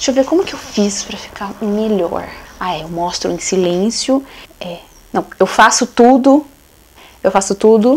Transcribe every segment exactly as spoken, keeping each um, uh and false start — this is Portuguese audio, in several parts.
Deixa eu ver como que eu fiz pra ficar melhor. Ah, é, eu mostro em silêncio. É, não, eu faço tudo. Eu faço tudo.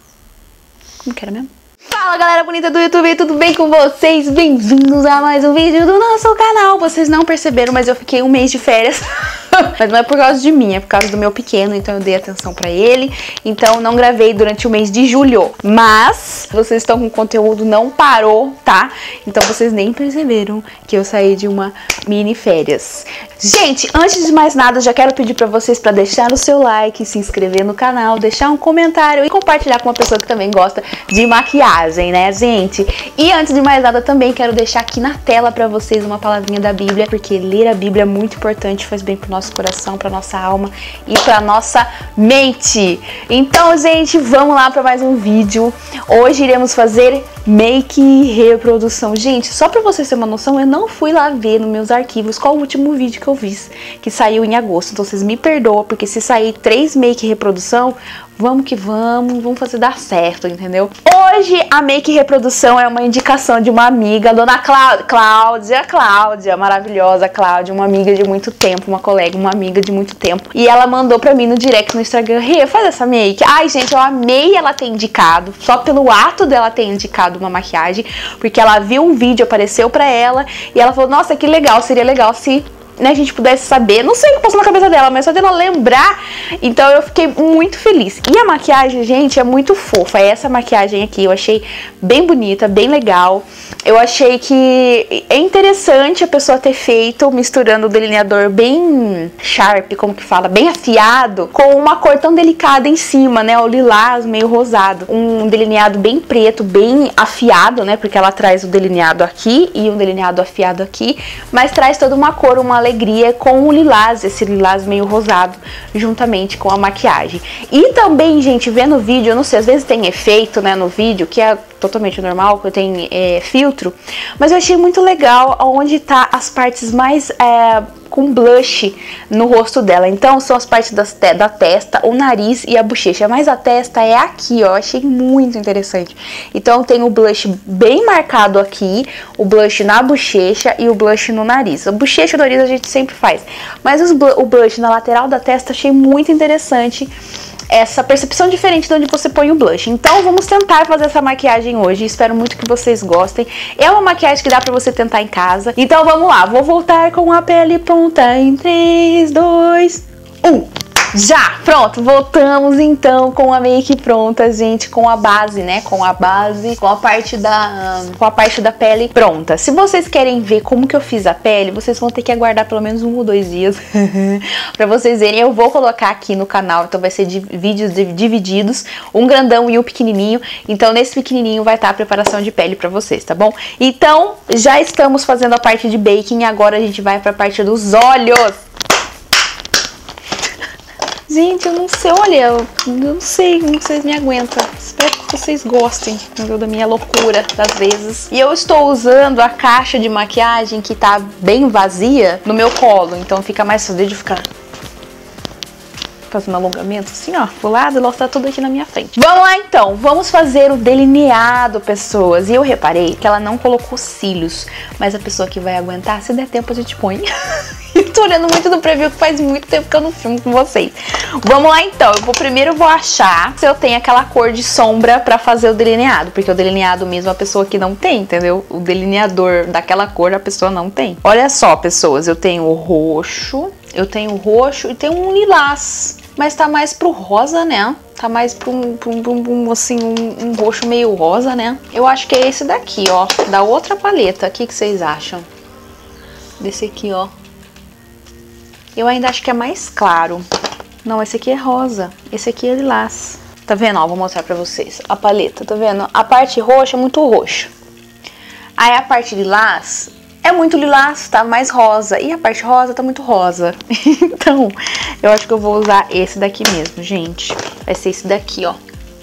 Como que era mesmo? Fala, galera bonita do YouTube, tudo bem com vocês? Bem-vindos a mais um vídeo do nosso canal. Vocês não perceberam, mas eu fiquei um mês de férias. Mas não é por causa de mim, é por causa do meu pequeno, então eu dei atenção pra ele. Então não gravei durante o mês de julho. Mas vocês estão com conteúdo, não parou, tá? Então vocês nem perceberam que eu saí de uma mini férias. Gente, antes de mais nada, já quero pedir pra vocês pra deixar o seu like, se inscrever no canal, deixar um comentário e compartilhar com uma pessoa que também gosta de maquiagem, né, gente? E antes de mais nada, também quero deixar aqui na tela pra vocês uma palavrinha da Bíblia, porque ler a Bíblia é muito importante, faz bem pro nosso coração, pra nossa alma e pra nossa mente. Então, gente, vamos lá pra mais um vídeo. Hoje iremos fazer make e reprodução. Gente, só pra vocês terem uma noção, eu não fui lá ver nos meus arquivos qual o último vídeo que eu fiz, que saiu em agosto. Então vocês me perdoam, porque se sair três make e reprodução, vamos que vamos, vamos fazer dar certo, entendeu? Hoje a make e reprodução é uma indicação de uma amiga, a dona Cláudia, Cláudia, Cláudia, maravilhosa Cláudia, uma amiga de muito tempo, uma colega, uma amiga de muito tempo. E ela mandou pra mim no direct no Instagram: Rê, faz essa make. Ai, gente, eu amei ela ter indicado, só pelo ato dela ter indicado uma maquiagem, porque ela viu um vídeo, apareceu pra ela, e ela falou: nossa, que legal, seria legal se... né, a gente pudesse saber, não sei o que passou na cabeça dela, mas só dela lembrar, então eu fiquei muito feliz. E a maquiagem, gente, é muito fofa. Essa maquiagem aqui eu achei bem bonita, bem legal. Eu achei que é interessante a pessoa ter feito misturando o delineador bem sharp, como que fala, bem afiado, com uma cor tão delicada em cima, né, o lilás meio rosado. Um delineado bem preto, bem afiado, né, porque ela traz o delineado aqui e um delineado afiado aqui, mas traz toda uma cor, uma alegria com o lilás, esse lilás meio rosado, juntamente com a maquiagem. E também, gente, vendo o vídeo, eu não sei, às vezes tem efeito, né, no vídeo, que é totalmente normal, que tem é, filtro, mas eu achei muito legal onde tá as partes mais é, com blush no rosto dela. Então são as partes das te da testa, o nariz e a bochecha, mas a testa é aqui, ó, eu achei muito interessante. Então tem o blush bem marcado aqui, o blush na bochecha e o blush no nariz. A bochecha e o nariz a gente sempre faz, mas os bl o blush na lateral da testa achei muito interessante, essa percepção diferente de onde você põe o blush. Então vamos tentar fazer essa maquiagem hoje, espero muito que vocês gostem. É uma maquiagem que dá pra você tentar em casa. Então vamos lá, vou voltar com a pele pronta em três, dois, um. Já! Pronto, voltamos então com a make pronta, gente, com a base, né, com a base, com a parte da, com a parte da pele pronta. Se vocês querem ver como que eu fiz a pele, vocês vão ter que aguardar pelo menos um ou dois dias pra vocês verem. Eu vou colocar aqui no canal, então vai ser de vídeos divididos, um grandão e um pequenininho. Então nesse pequenininho vai estar a preparação de pele pra vocês, tá bom? Então já estamos fazendo a parte de baking, agora a gente vai pra parte dos olhos. Gente, eu não sei, olha, eu não sei como vocês me aguentam. Espero que vocês gostem, entendeu, da minha loucura, das vezes. E eu estou usando a caixa de maquiagem que tá bem vazia no meu colo, então fica mais fácil de ficar fazendo um alongamento assim, ó, pro lado, e ela tá tudo aqui na minha frente. Vamos lá então, vamos fazer o delineado, pessoas. E eu reparei que ela não colocou cílios, mas a pessoa que vai aguentar, se der tempo a gente põe. Eu tô olhando muito do preview, que faz muito tempo que eu não filmo com vocês. Vamos lá então, eu vou primeiro vou achar se eu tenho aquela cor de sombra pra fazer o delineado, porque o delineado mesmo a pessoa que não tem, entendeu? O delineador daquela cor a pessoa não tem. Olha só, pessoas, eu tenho o roxo, eu tenho o roxo e tenho um lilás, mas tá mais pro rosa, né? Tá mais pro um, pro um, pro um assim, um, um roxo meio rosa, né? Eu acho que é esse daqui, ó, da outra paleta. O que que vocês acham? Desse aqui, ó. Eu ainda acho que é mais claro. Não, esse aqui é rosa. Esse aqui é lilás. Tá vendo? Ó, vou mostrar pra vocês. A paleta, tá vendo? A parte roxa é muito roxo. Aí a parte lilás é muito lilás, tá mais rosa. E a parte rosa tá muito rosa. Então, eu acho que eu vou usar esse daqui mesmo, gente. Vai ser esse daqui, ó.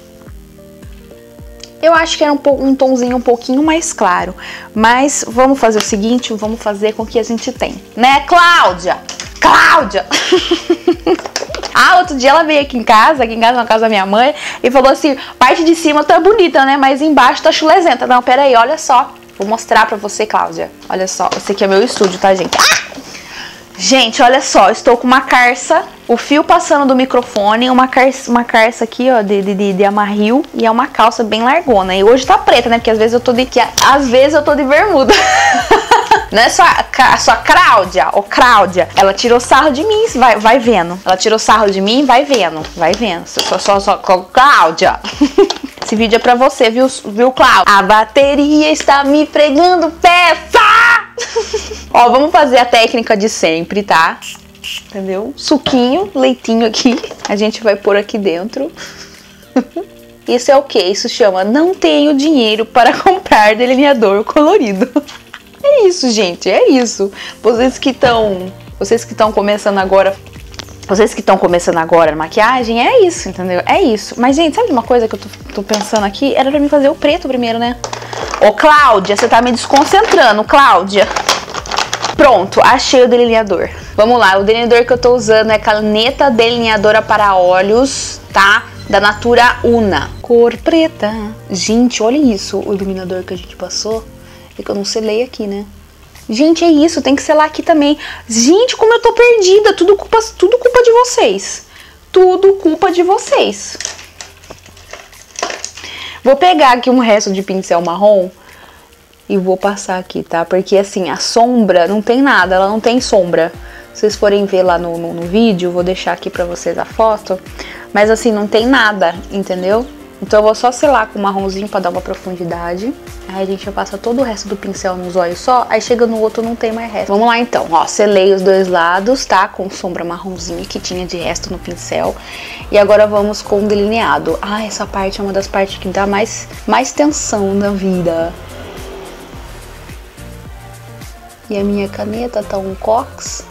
Eu acho que era um, um tomzinho um pouquinho mais claro. Mas vamos fazer o seguinte, vamos fazer com o que a gente tem. Né, Cláudia? Cláudia! Ah, outro dia ela veio aqui em casa, aqui em casa, na casa da minha mãe, e falou assim, parte de cima tá bonita, né? Mas embaixo tá chulezenta. Não, peraí, olha só. Vou mostrar pra você, Cláudia. Olha só, esse aqui é meu estúdio, tá, gente? Ah! Gente, olha só, estou com uma carça, o fio passando do microfone, uma carça, uma carça aqui, ó, de, de, de amarril, e é uma calça bem largona. E hoje tá preta, né? Porque às vezes eu tô de, que, às vezes eu tô de bermuda. Não é só a sua Cláudia, ô Cláudia, ela tirou sarro de mim, vai, vai vendo. Ela tirou sarro de mim, vai vendo, vai vendo. Só, só, só, Cláudia. Esse vídeo é pra você, viu, viu, Cláudia? A bateria está me pregando peça! Ó, vamos fazer a técnica de sempre, tá? Entendeu? Suquinho, leitinho aqui. A gente vai pôr aqui dentro. Isso é o que? Isso chama não tenho dinheiro para comprar delineador colorido. É isso, gente, é isso. Vocês que estão, vocês que estão começando agora, vocês que estão começando agora na maquiagem, é isso, entendeu? É isso. Mas, gente, sabe uma coisa que eu tô, tô pensando aqui? Era pra mim fazer o preto primeiro, né? Ô, Cláudia, você tá me desconcentrando, Cláudia. Pronto, achei o delineador. Vamos lá, o delineador que eu tô usando é caneta delineadora para olhos, tá? Da Natura Una. Cor preta. Gente, olha isso, o iluminador que a gente passou. É que eu não selei aqui, né? Gente, é isso, tem que selar aqui também. Gente, como eu tô perdida. Tudo culpa, tudo culpa de vocês. Tudo culpa de vocês. Vou pegar aqui um resto de pincel marrom e vou passar aqui, tá? Porque assim, a sombra não tem nada, ela não tem sombra. Se vocês forem ver lá no, no, no vídeo, vou deixar aqui pra vocês a foto. Mas assim, não tem nada, entendeu? Então eu vou só selar com o marronzinho pra dar uma profundidade. Aí a gente passa todo o resto do pincel nos olhos só. Aí chega no outro não tem mais resto. Vamos lá então, ó. Selei os dois lados, tá? Com sombra marronzinha que tinha de resto no pincel. E agora vamos com o delineado. Ah, essa parte é uma das partes que dá mais, mais tensão na vida. E a minha caneta tá um cox.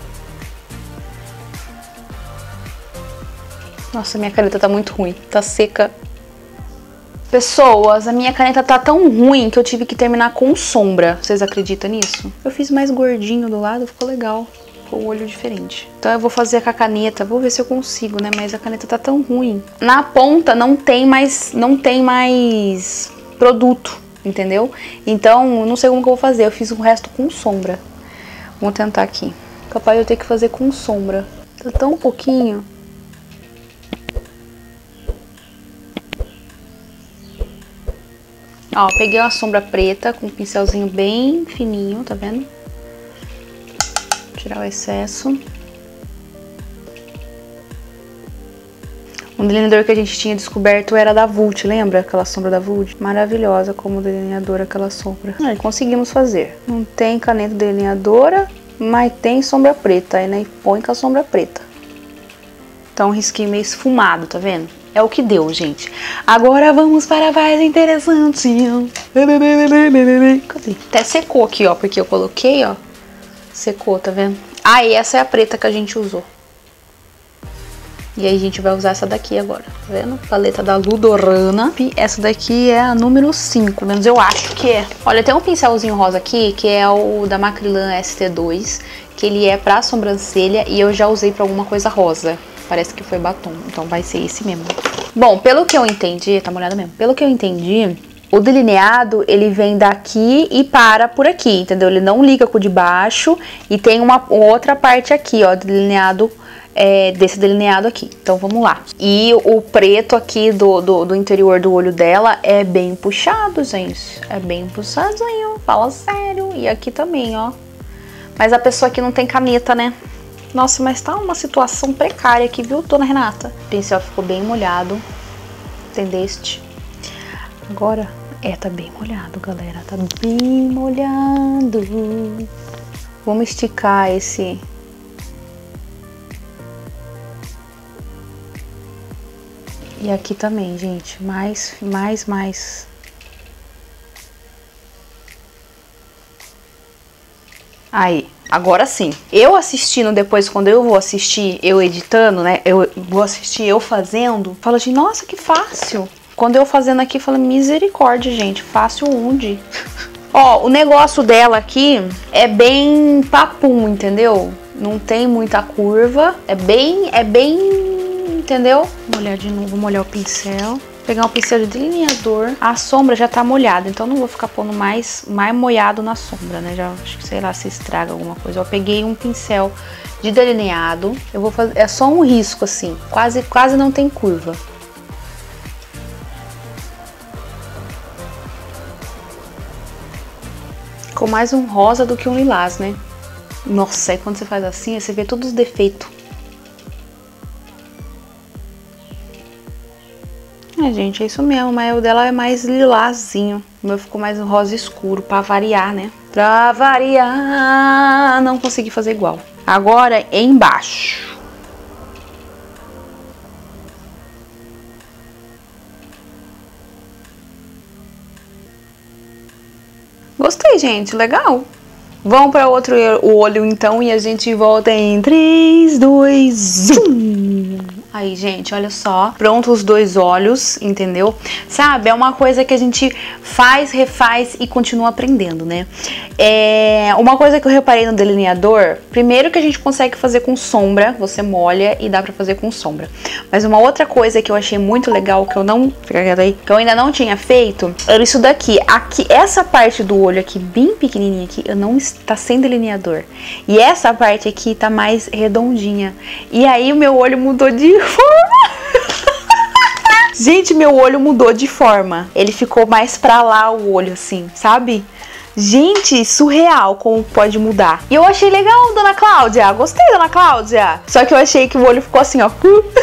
Nossa, minha caneta tá muito ruim. Tá seca. Pessoas, a minha caneta tá tão ruim que eu tive que terminar com sombra. Vocês acreditam nisso? Eu fiz mais gordinho do lado, ficou legal. Ficou um olho diferente. Então eu vou fazer com a caneta, vou ver se eu consigo, né? Mas a caneta tá tão ruim. Na ponta não tem mais, não tem mais produto, entendeu? Então eu não sei como que eu vou fazer. Eu fiz o resto com sombra. Vamos tentar aqui. Capaz eu ter que fazer com sombra. Tá tão pouquinho. Ó, peguei uma sombra preta com um pincelzinho bem fininho, tá vendo? Tirar o excesso. Um delineador que a gente tinha descoberto era da Vult, lembra? Aquela sombra da Vult? Maravilhosa como delineador aquela sombra. Ah, conseguimos fazer. Não tem caneta delineadora, mas tem sombra preta. Aí, né, põe com a sombra preta. Então, um risquinho meio esfumado, tá vendo? É o que deu, gente. Agora vamos para a mais interessante. Cadê? Até secou aqui, ó, porque eu coloquei, ó. Secou, tá vendo? Ah, e essa é a preta que a gente usou. E aí a gente vai usar essa daqui agora, tá vendo? Paleta da Ludorana. E essa daqui é a número cinco, menos eu acho que é. Olha, tem um pincelzinho rosa aqui, que é o da Macrylan S T dois, que ele é pra sobrancelha e eu já usei pra alguma coisa rosa. Parece que foi batom, então vai ser esse mesmo. Bom, pelo que eu entendi, tá molhada mesmo. Pelo que eu entendi, o delineado, ele vem daqui e para por aqui, entendeu? Ele não liga com o de baixo e tem uma outra parte aqui, ó, delineado, é, desse delineado aqui. Então, vamos lá. E o preto aqui do, do, do interior do olho dela é bem puxado, gente. É bem puxadinho, fala sério. E aqui também, ó. Mas a pessoa aqui não tem caneta, né? Nossa, mas tá uma situação precária aqui, viu, dona Renata? O pincel ficou bem molhado, entendeste? Agora, é, tá bem molhado, galera, tá bem molhado. Vamos esticar esse... E aqui também, gente, mais, mais, mais... Aí, agora sim. Eu assistindo depois, quando eu vou assistir, eu editando, né? Eu vou assistir eu fazendo. Falo assim, nossa, que fácil. Quando eu fazendo aqui, falo, misericórdia, gente. Fácil onde? Ó, o negócio dela aqui é bem papum, entendeu? Não tem muita curva. É bem, é bem, entendeu? Vou molhar de novo, vou molhar o pincel. pegar um pincel de delineador. A sombra já tá molhada, então não vou ficar pondo mais, mais molhado na sombra, né? Já acho que, sei lá, se estraga alguma coisa. Eu peguei um pincel de delineado. Eu vou fazer, é só um risco assim, quase, quase não tem curva. Ficou mais um rosa do que um lilás, né? Nossa, aí quando você faz assim, você vê todos os defeitos. É, gente, é isso mesmo, mas o dela é mais lilazinho. O meu ficou mais um rosa escuro, pra variar, né? Pra variar, não consegui fazer igual. Agora, embaixo. Gostei, gente, legal. Vamos para outro olho, então, e a gente volta em três, dois, um. Aí, gente, olha só. Pronto os dois olhos, entendeu? Sabe, é uma coisa que a gente faz, refaz e continua aprendendo, né? É uma coisa que eu reparei no delineador, primeiro que a gente consegue fazer com sombra, você molha e dá pra fazer com sombra. Mas uma outra coisa que eu achei muito legal, que eu não, fica quieto aí, que eu ainda não tinha feito, era isso daqui. Aqui, essa parte do olho aqui, bem pequenininha aqui, eu não tá sem delineador. E essa parte aqui tá mais redondinha. E aí o meu olho mudou de forma. Gente, meu olho mudou de forma. Ele ficou mais pra lá o olho, assim, sabe? Gente, surreal como pode mudar. E eu achei legal, dona Cláudia. Gostei, dona Cláudia. Só que eu achei que o olho ficou assim, ó.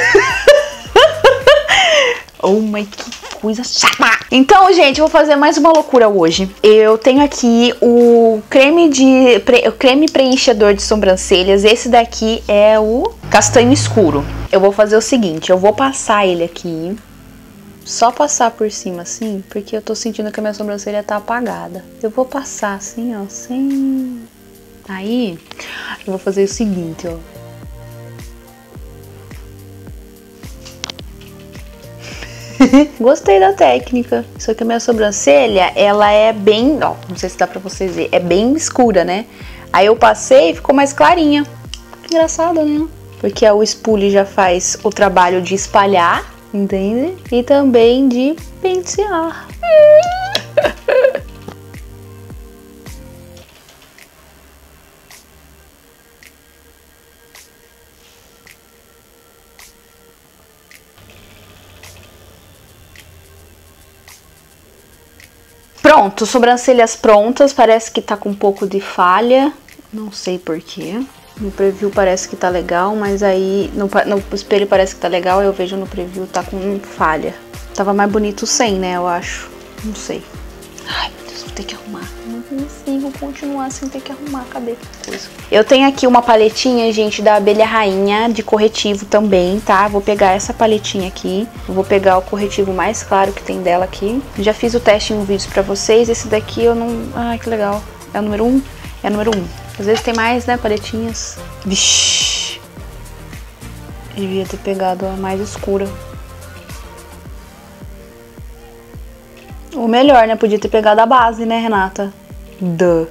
Oh, mas que coisa chata. Então, gente, eu vou fazer mais uma loucura hoje. Eu tenho aqui o creme de pre, o creme preenchedor de sobrancelhas. Esse daqui é o castanho escuro. Eu vou fazer o seguinte, eu vou passar ele aqui. Só passar por cima assim, porque eu tô sentindo que a minha sobrancelha tá apagada. Eu vou passar assim, ó, sem... Aí, eu vou fazer o seguinte, ó. Gostei da técnica. Só que a minha sobrancelha, ela é bem... Ó, não sei se dá pra vocês verem. É bem escura, né? Aí eu passei e ficou mais clarinha. Que engraçado, né? Porque o espule já faz o trabalho de espalhar, entende? E também de pentear. Pronto, sobrancelhas prontas, parece que tá com um pouco de falha, não sei porquê. No preview parece que tá legal, mas aí no, no espelho parece que tá legal, eu vejo no preview tá com falha. Tava mais bonito sem, né, eu acho, não sei. Ai, meu Deus, vou ter que arrumar. Não consigo continuar sem ter que arrumar, cadê que coisa? Eu tenho aqui uma paletinha, gente, da Abelha Rainha, de corretivo também, tá? Vou pegar essa paletinha aqui, vou pegar o corretivo mais claro que tem dela aqui. Já fiz o teste em um vídeo pra vocês, esse daqui eu não... Ai, que legal. É o número um? É o número um. Às vezes tem mais, né, paletinhas. Vixi. Devia ter pegado a mais escura. Ou melhor, né? Podia ter pegado a base, né, Renata? Duh.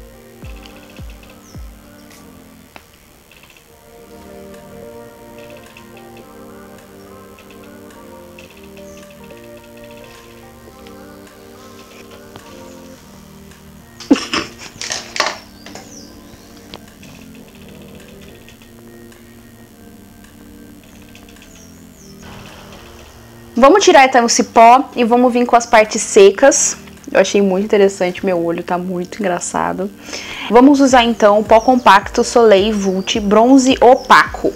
Vamos tirar então esse pó e vamos vir com as partes secas. Eu achei muito interessante, meu olho tá muito engraçado. Vamos usar então o pó compacto Soleil Vult bronze opaco.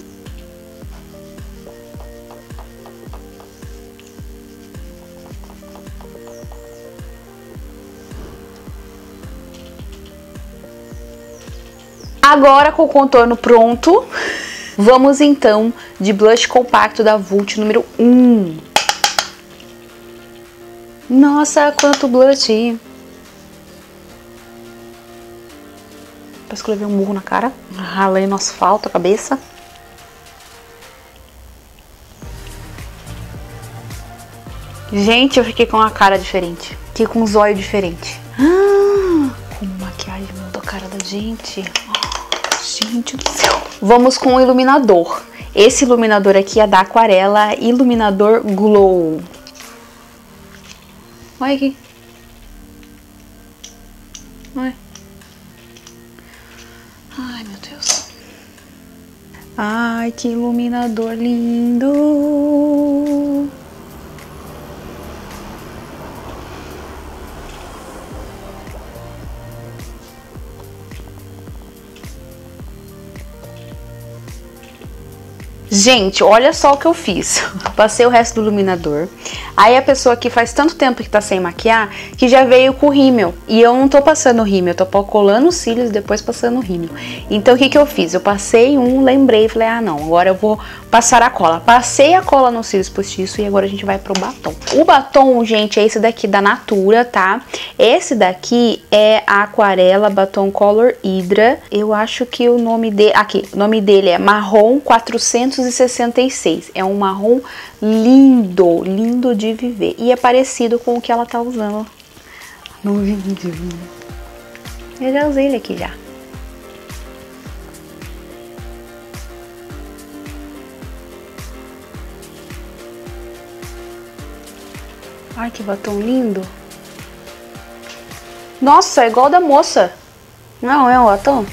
Agora com o contorno pronto, vamos então de blush compacto da Vult número um. Nossa, quanto blush! Parece que eu levei um murro na cara. Ralei no asfalto a cabeça. Gente, eu fiquei com uma cara diferente. Fiquei com um zóio diferente. Ah, como maquiagem mudou a cara da gente. Oh, gente do céu. Vamos com o iluminador. Esse iluminador aqui é da Aquarela Iluminador Glow. Olha aqui. Olha. Ai, meu Deus. Ai, que iluminador lindo. Gente, olha só o que eu fiz. Passei o resto do iluminador. Aí a pessoa que faz tanto tempo que tá sem maquiar, que já veio com o rímel. E eu não tô passando rímel, eu tô colando os cílios e depois passando o rímel. Então o que que eu fiz? Eu passei um, lembrei, falei, ah não, agora eu vou passar a cola. Passei a cola nos cílios postiço e agora a gente vai pro batom. O batom, gente, é esse daqui da Natura, tá? Esse daqui é a Aquarela Batom Color Hydra. Eu acho que o nome dele... Aqui, o nome dele é Marrom quatrocentos e sessenta e seis. É um marrom lindo, lindo de viver. E é parecido com o que ela tá usando no vídeo. Eu já usei ele aqui já. Ai, que batom lindo. Nossa, é igual da moça. Não é um batom?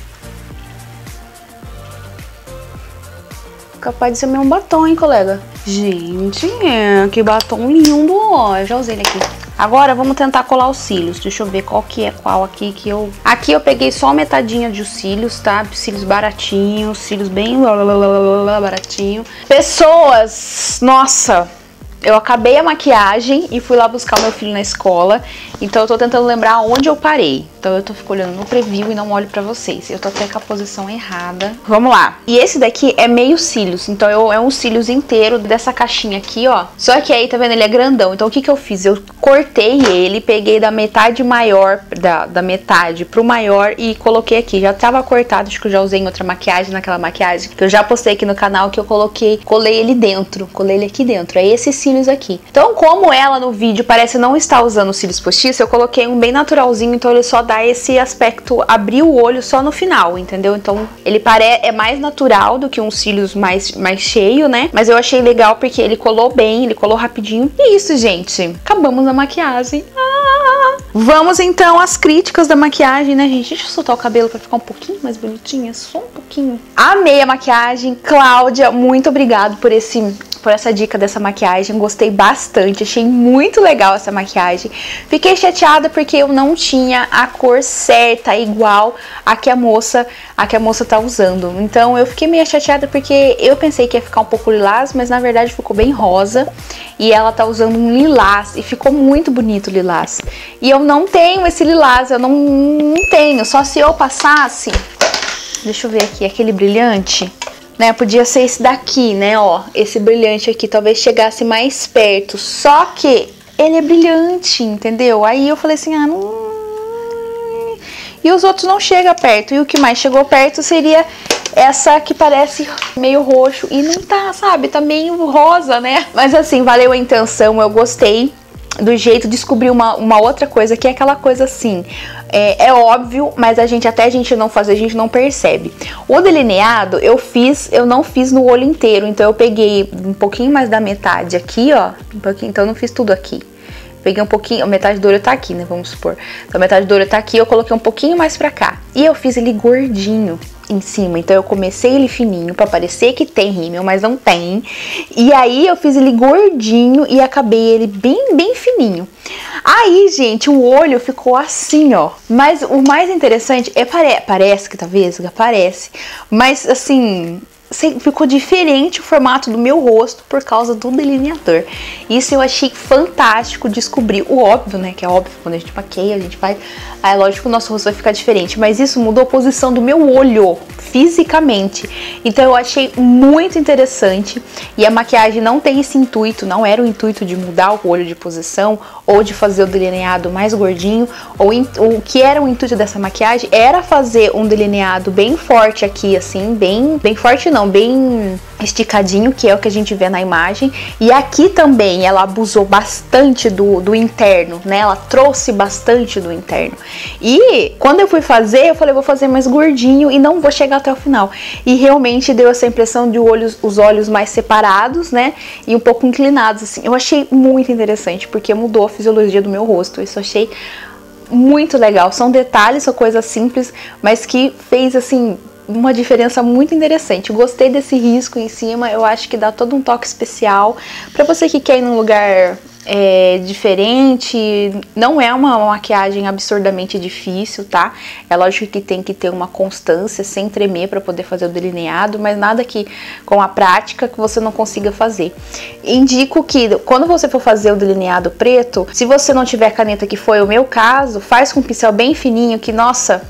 Capaz de ser mesmo batom, hein, colega? Gente, é, que batom lindo, ó. Eu já usei ele aqui. Agora vamos tentar colar os cílios. Deixa eu ver qual que é qual aqui que eu... Aqui eu peguei só metadinha de cílios, tá? Cílios baratinhos, cílios bem baratinho. Pessoas, nossa... Eu acabei a maquiagem e fui lá buscar o meu filho na escola. Então eu tô tentando lembrar onde eu parei. Então eu tô fico olhando no preview e não olho pra vocês. Eu tô até com a posição errada. Vamos lá. E esse daqui é meio cílios. Então eu, é um cílios inteiro dessa caixinha aqui, ó. Só que aí, tá vendo? Ele é grandão. Então o que que eu fiz? Eu cortei ele, peguei da metade maior, da, da metade pro maior e coloquei aqui. Já tava cortado, acho que eu já usei em outra maquiagem, naquela maquiagem que eu já postei aqui no canal, que eu coloquei, colei ele dentro. Colei ele aqui dentro. É esse cílio aqui. Então, como ela no vídeo parece não estar usando cílios postiços, eu coloquei um bem naturalzinho, então ele só dá esse aspecto, abrir o olho só no final, entendeu? Então, ele parece é mais natural do que um cílios mais, mais cheio, né? Mas eu achei legal porque ele colou bem, ele colou rapidinho. E isso, gente. Acabamos a maquiagem. Ah! Vamos então às críticas da maquiagem, né, gente? Deixa eu soltar o cabelo pra ficar um pouquinho mais bonitinha, só um pouquinho. Amei a maquiagem. Cláudia, muito obrigado por esse... por essa dica dessa maquiagem, gostei bastante, achei muito legal essa maquiagem. Fiquei chateada porque eu não tinha a cor certa, igual a que a moça, a que a moça tá usando. Então eu fiquei meio chateada porque eu pensei que ia ficar um pouco lilás, mas na verdade ficou bem rosa. E ela tá usando um lilás e ficou muito bonito o lilás. E eu não tenho esse lilás, eu não, não tenho, só se eu passasse... Deixa eu ver aqui, aquele brilhante... Né, podia ser esse daqui, né, ó, esse brilhante aqui, talvez chegasse mais perto, só que ele é brilhante, entendeu? Aí eu falei assim, ah, não... E os outros não chegam perto, e o que mais chegou perto seria essa que parece meio roxo, e não tá, sabe, tá meio rosa, né? Mas assim, valeu a intenção, eu gostei do jeito, descobri uma, uma outra coisa, que é aquela coisa assim... É, é óbvio, mas a gente até a gente não fazer, a gente não percebe. O delineado eu fiz, eu não fiz no olho inteiro, então eu peguei um pouquinho mais da metade aqui, ó, um pouquinho, então eu não fiz tudo aqui. Peguei um pouquinho, a metade do olho tá aqui, né, vamos supor. Então a metade do olho tá aqui, eu coloquei um pouquinho mais pra cá. E eu fiz ele gordinho em cima, então eu comecei ele fininho pra parecer que tem rímel, mas não tem. E aí eu fiz ele gordinho e acabei ele bem, bem fininho. Aí, gente, o olho ficou assim, ó. Mas o mais interessante é, pare parece que tá vesga, parece. Mas, assim, ficou diferente o formato do meu rosto por causa do delineador. Isso eu achei fantástico descobrir. O óbvio, né, que é óbvio, quando a gente maqueia, a gente faz... Aí, lógico, o nosso rosto vai ficar diferente. Mas isso mudou a posição do meu olho, fisicamente. Então eu achei muito interessante. E a maquiagem não tem esse intuito, não era o intuito de mudar o olho de posição ou de fazer o delineado mais gordinho. Ou o que era o intuito dessa maquiagem era fazer um delineado bem forte aqui, assim, bem, bem forte não. não, bem esticadinho, que é o que a gente vê na imagem. E aqui também ela abusou bastante do, do interno, né? Ela trouxe bastante do interno. E quando eu fui fazer, eu falei, vou fazer mais gordinho e não vou chegar até o final. E realmente deu essa impressão de olhos, os olhos mais separados, né? E um pouco inclinados, assim. Eu achei muito interessante, porque mudou a fisiologia do meu rosto. Isso eu achei muito legal. São detalhes, são coisas simples, mas que fez, assim, uma diferença muito interessante. Gostei desse risco em cima, eu acho que dá todo um toque especial para você que quer ir num lugar é, diferente. Não é uma maquiagem absurdamente difícil, tá? É lógico que tem que ter uma constância sem tremer para poder fazer o delineado, mas nada que com a prática que você não consiga fazer. Indico que quando você for fazer o delineado preto, se você não tiver caneta, que foi o meu caso, faz com um pincel bem fininho, que nossa,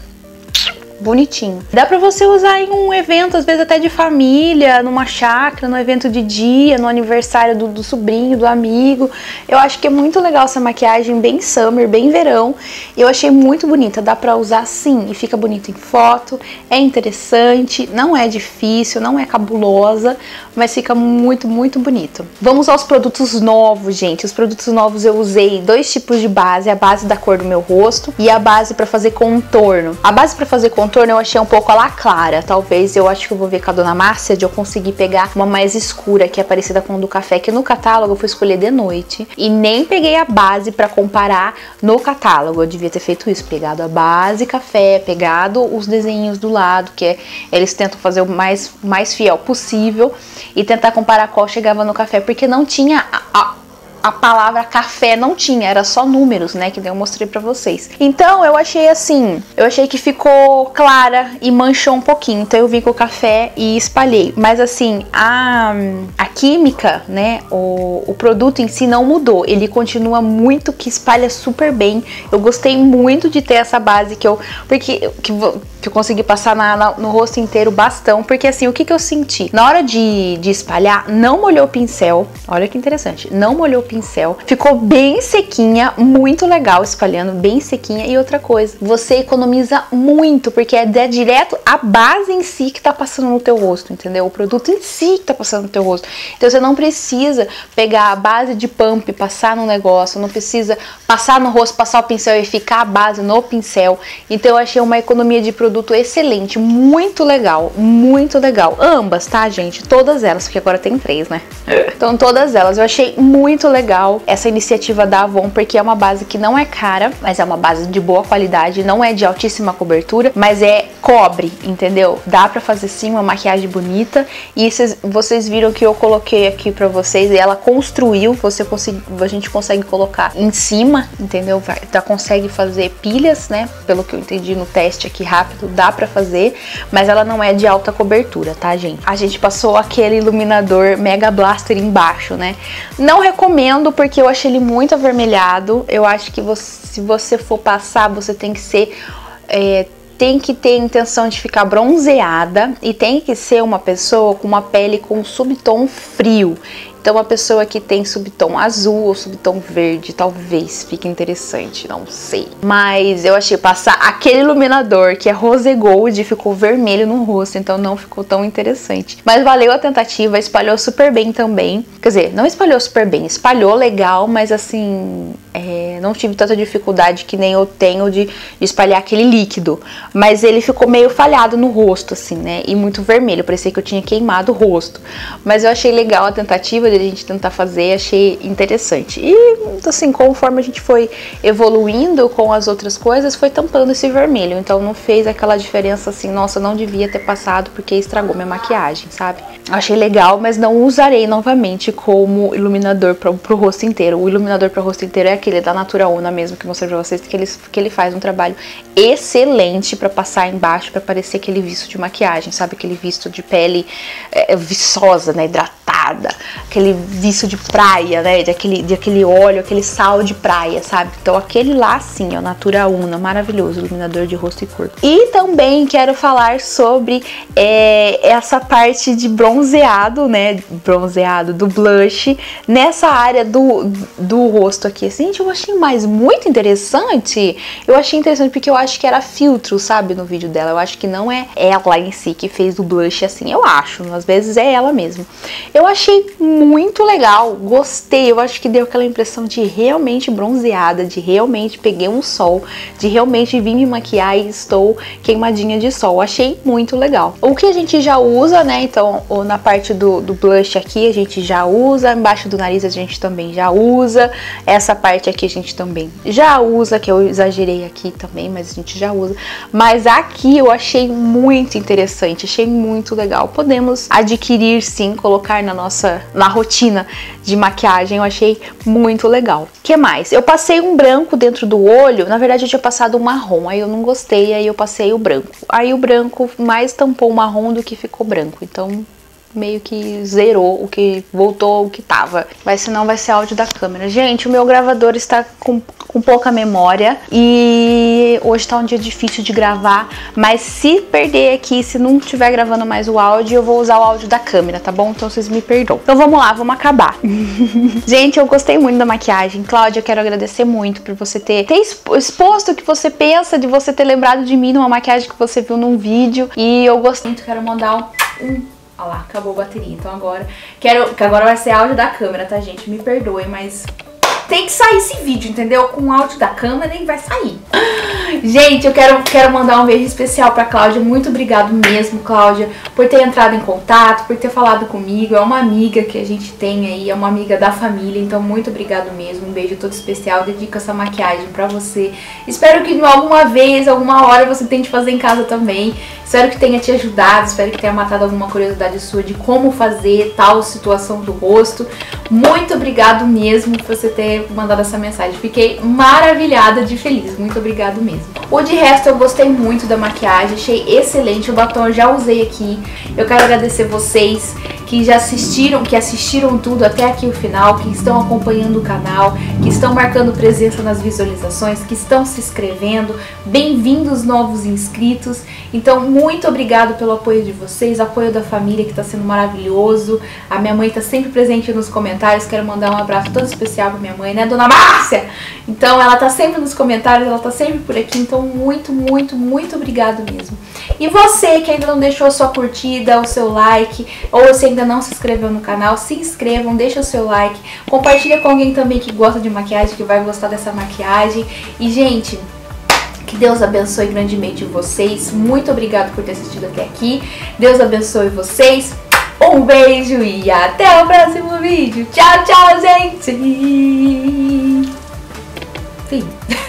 bonitinho. Dá pra você usar em um evento, às vezes até de família, numa chácara, no evento de dia, no aniversário do, do sobrinho, do amigo. Eu acho que é muito legal essa maquiagem, bem summer, bem verão. Eu achei muito bonita, dá pra usar sim, e fica bonito em foto, é interessante, não é difícil, não é cabulosa, mas fica muito, muito bonito. Vamos aos produtos novos, gente. Os produtos novos eu usei dois tipos de base, a base da cor do meu rosto e a base pra fazer contorno. A base pra fazer contorno eu achei um pouco a la clara, talvez eu acho que eu vou ver com a Dona Márcia de eu conseguir pegar uma mais escura, que é parecida com a do café, que no catálogo eu fui escolher de noite e nem peguei a base pra comparar no catálogo. Eu devia ter feito isso, pegado a base café, pegado os desenhinhos do lado, que é, eles tentam fazer o mais, mais fiel possível e tentar comparar qual chegava no café, porque não tinha a, a a palavra café, não tinha, era só números, né, que eu mostrei pra vocês. Então eu achei assim, eu achei que ficou clara e manchou um pouquinho, então eu vim com o café e espalhei. Mas assim, a, a química, né, o, o produto em si não mudou, ele continua muito, que espalha super bem. Eu gostei muito de ter essa base que eu, porque, que, que eu consegui passar na, na, no rosto inteiro bastão, porque assim, o que que eu senti? Na hora de, de espalhar, não molhou o pincel, olha que interessante, não molhou o pincel, ficou bem sequinha, muito legal espalhando, bem sequinha. E outra coisa, você economiza muito, porque é direto a base em si que tá passando no teu rosto, entendeu? O produto em si que tá passando no teu rosto. Então você não precisa pegar a base de pump e passar no negócio, não precisa passar no rosto, passar o pincel e ficar a base no pincel. Então eu achei uma economia de produto excelente, muito legal, muito legal. Ambas, tá, gente? Todas elas, porque agora tem três, né? Então todas elas, eu achei muito legal essa iniciativa da Avon, porque é uma base que não é cara, mas é uma base de boa qualidade, não é de altíssima cobertura, mas é cobre, entendeu? Dá pra fazer sim uma maquiagem bonita. E cês, vocês viram que eu coloquei aqui pra vocês e ela construiu, você consegui, a gente consegue colocar em cima, entendeu? Vai, já consegue fazer pilhas, né? Pelo que eu entendi no teste aqui rápido, dá pra fazer, mas ela não é de alta cobertura, tá, gente? A gente passou aquele iluminador Mega Blaster embaixo, né? Não recomendo, porque eu achei ele muito avermelhado. Eu acho que você, se você for passar, você tem que ser... É, tem que ter intenção de ficar bronzeada e tem que ser uma pessoa com uma pele com subtom frio. Então uma pessoa que tem subtom azul ou subtom verde talvez fique interessante, não sei. Mas eu achei passar aquele iluminador que é rose gold ficou vermelho no rosto, então não ficou tão interessante. Mas valeu a tentativa, espalhou super bem também. Quer dizer, não espalhou super bem, espalhou legal, mas assim, é, não tive tanta dificuldade que nem eu tenho de, de espalhar aquele líquido. Mas ele ficou meio falhado no rosto, assim, né? E muito vermelho, parecia que eu tinha queimado o rosto. Mas eu achei legal a tentativa de a gente tentar fazer, achei interessante. E assim, conforme a gente foi evoluindo com as outras coisas, foi tampando esse vermelho. Então não fez aquela diferença assim, nossa, não devia ter passado porque estragou minha maquiagem, sabe? Achei legal, mas não usarei novamente como iluminador pro, pro rosto inteiro. O iluminador pro rosto inteiro é aquele da Natura Una mesmo, que eu mostrei pra vocês, que ele, que ele faz um trabalho excelente pra passar embaixo, pra parecer aquele visto de maquiagem, sabe? Aquele visto de pele é, viçosa, né? Hidratada. bronzeada, aquele viço de praia, né, de aquele, de aquele óleo, aquele sal de praia, sabe? Então aquele lá sim, ó, Natura Una, maravilhoso, iluminador de rosto e corpo. E também quero falar sobre é, essa parte de bronzeado, né, bronzeado do blush, nessa área do, do rosto aqui, assim, gente, eu achei mais muito interessante, eu achei interessante porque eu acho que era filtro, sabe, no vídeo dela, eu acho que não é ela em si que fez o blush assim, eu acho, às vezes é ela mesmo. Eu achei muito legal, gostei, eu acho que deu aquela impressão de realmente bronzeada, de realmente peguei um sol, de realmente vim me maquiar e estou queimadinha de sol, achei muito legal. O que a gente já usa, né, então, na parte do, do blush aqui a gente já usa, embaixo do nariz a gente também já usa, essa parte aqui a gente também já usa, que eu exagerei aqui também, mas a gente já usa, mas aqui eu achei muito interessante, achei muito legal, podemos adquirir sim, colocar na nossa, na rotina de maquiagem, eu achei muito legal. O que mais? Eu passei um branco dentro do olho, na verdade eu tinha passado um marrom, aí eu não gostei, aí eu passei o branco, aí o branco mais tampou o marrom do que ficou branco, então meio que zerou o que voltou o que tava, mas senão vai ser áudio da câmera. Gente, o meu gravador está com, com pouca memória e hoje tá um dia difícil de gravar, mas se perder aqui, se não estiver gravando mais o áudio, eu vou usar o áudio da câmera, tá bom? Então vocês me perdoam. Então vamos lá, vamos acabar. Gente, eu gostei muito da maquiagem. Cláudia, eu quero agradecer muito por você ter, ter exposto o que você pensa, de você ter lembrado de mim numa maquiagem que você viu num vídeo, e eu gostei muito, quero mandar um... um Olha lá, acabou a bateria, então agora... Quero... que agora vai ser áudio da câmera, tá, gente? Me perdoem, mas... tem que sair esse vídeo, entendeu? Com o áudio da câmera e vai sair. Gente, eu quero, quero mandar um beijo especial pra Cláudia. Muito obrigado mesmo, Cláudia, por ter entrado em contato, por ter falado comigo. É uma amiga que a gente tem aí, é uma amiga da família, então muito obrigado mesmo. Um beijo todo especial, dedico essa maquiagem pra você. Espero que alguma vez, alguma hora você tente fazer em casa também. Espero que tenha te ajudado, espero que tenha matado alguma curiosidade sua de como fazer tal situação do rosto. Muito obrigado mesmo por você ter mandado essa mensagem. Fiquei maravilhada de feliz. Muito obrigado mesmo. O de resto, eu gostei muito da maquiagem, achei excelente. O batom eu já usei aqui. Eu quero agradecer vocês que já assistiram, que assistiram tudo até aqui o final, que estão acompanhando o canal, que estão marcando presença nas visualizações, que estão se inscrevendo. Bem-vindos novos inscritos. Então, muito obrigado pelo apoio de vocês, apoio da família que está sendo maravilhoso. A minha mãe está sempre presente nos comentários. Quero mandar um abraço todo especial para minha mãe, né, Dona Márcia? Então, ela tá sempre nos comentários, ela tá sempre por aqui. Então, muito, muito, muito obrigado mesmo. E você que ainda não deixou a sua curtida, o seu like, ou você ainda não se inscreveu no canal, se inscrevam, deixa o seu like, compartilha com alguém também que gosta de maquiagem, que vai gostar dessa maquiagem. E, gente, que Deus abençoe grandemente vocês. Muito obrigado por ter assistido até aqui. Deus abençoe vocês. Um beijo e até o próximo vídeo. Tchau, tchau, gente. Fim.